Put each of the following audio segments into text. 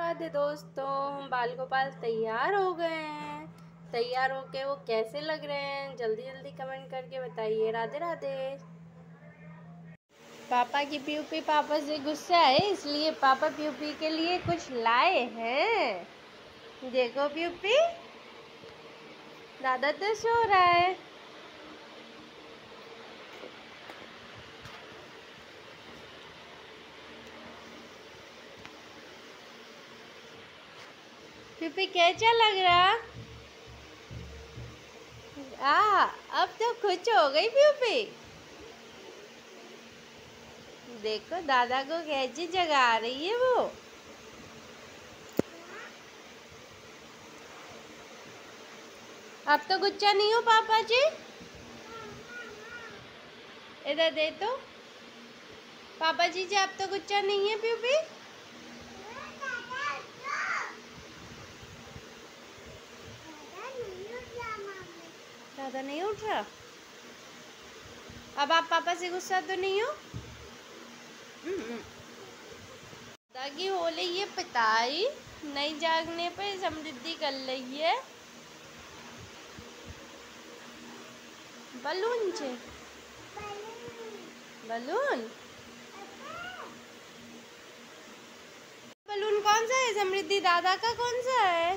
राधे दोस्तों, हम बाल गोपाल तैयार हो गए हैं। तैयार होके वो कैसे लग रहे हैं जल्दी जल्दी कमेंट करके बताइए। राधे राधे। पापा की प्यूपी पापा से गुस्सा है, इसलिए पापा प्यूपी के लिए कुछ लाए हैं। देखो प्यूपी, दादा तो सो रहा है। प्यूपी कैसा लग रहा? अब तो खुश हो गई प्यूपी। देखो दादा को कैसी जगा रही है वो। अब तो गुस्सा नहीं हो पापा जी? इधर दे तो। पापा जी अब तो गुस्सा नहीं है प्यूपी? दादा नहीं उठ रहा। अब आप पापा से गुस्सा तो नहीं हो? दादा की हो रही है पिटाई, नहीं जागने पर समृद्धि कर रही है बलून से। बलून बलून कौन सा है समृद्धि? दादा का कौन सा है?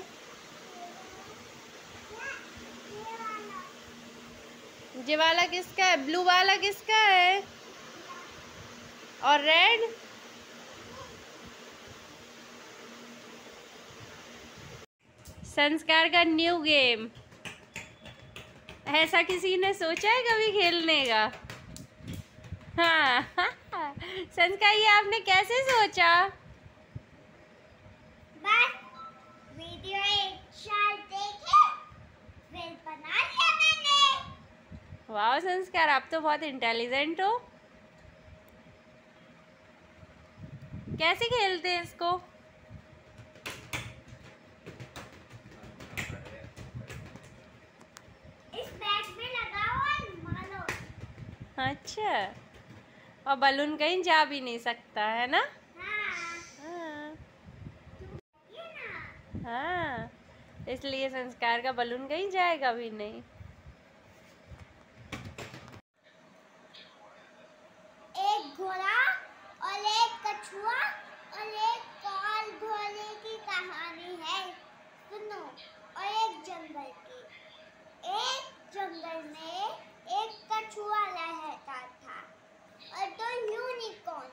ये वाला किसका है? ब्लू वाला किसका है? और रेड? संस्कार का न्यू गेम। ऐसा किसी ने सोचा है कभी खेलने का? हाँ संस्कार, ये आपने कैसे सोचा? बस वीडियो एक साल देखे फिर बना लिया मैंने। वाह संस्कार, आप तो बहुत इंटेलिजेंट हो। कैसे खेलते हैं इसको? इस बैग में लगाओ और मारो। अच्छा, और बलून कहीं जा भी नहीं सकता है ना? हाँ। ये ना। हाँ, इसलिए संस्कार का बलून कहीं जाएगा भी नहीं। एक घोड़ा और एक कछुआ और एक काल घोड़े की कहानी है, सुनो। और एक जंगल की। एक जंगल में एक कछुआ रहता था और दो यूनिकॉर्न।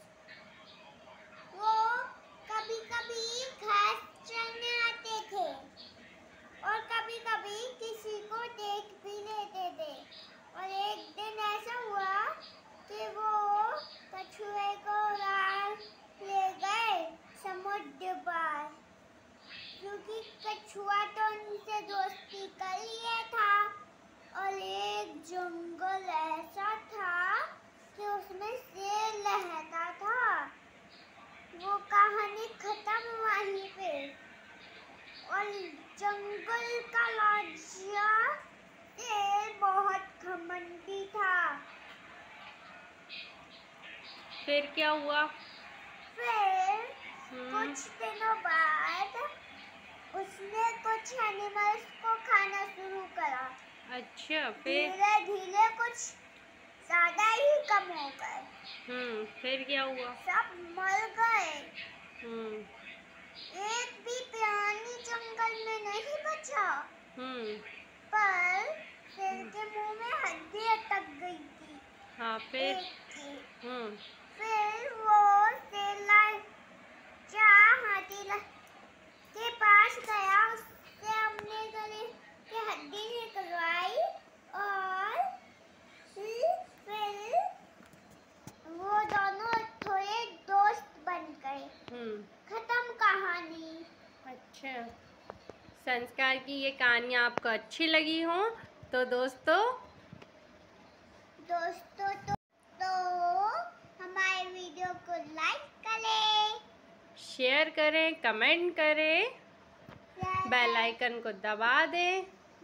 वो कभी कभी घास चरने आते थे और कभी कभी किसी को देख भी लेते थे। और एक दिन ऐसा हुआ कि वो कछुए को ले गए समुद्र पार, क्योंकि कछुआ तो उनसे दोस्ती कर लिया था। और एक जंगल ऐसा था कि उसमें शेर रहता था। वो कहानी खत्म वहीं पे। और जंगल का राजा शेर बहुत घमंडी था। फिर क्या हुआ? फिर कुछ दिनों बाद उसने कुछ एनिमल्स को खाना शुरू करा। अच्छा, फिर? धीरे धीरे कुछ ज्यादा ही कम हो गए। फिर क्या हुआ? सब मर गए। एक भी प्राणी जंगल में नहीं बचा। पर शेर के मुंह में हड्डी अटक गई थी। हाँ, फिर? फिर वो शेर हाथी के पास गया, उससे अपने गले की हड्डी निकलवाई और फिर वो दोनों थोड़े दोस्त बन गए। खत्म कहानी। अच्छा, संस्कार की ये कहानियाँ आपको अच्छी लगी हो तो दोस्तों तो हमारे वीडियो को लाइक करें, शेयर करें, कमेंट करें, बेल आइकन को दबा दें।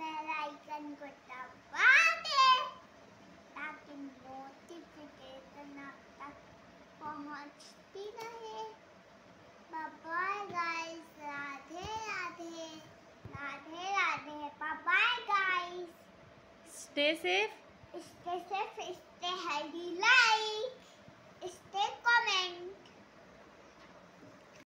ताकि नोटिफिकेशन आप तक पहुंचती रहे। Bye bye guys. Stay safe, stay safe, stay healthy, like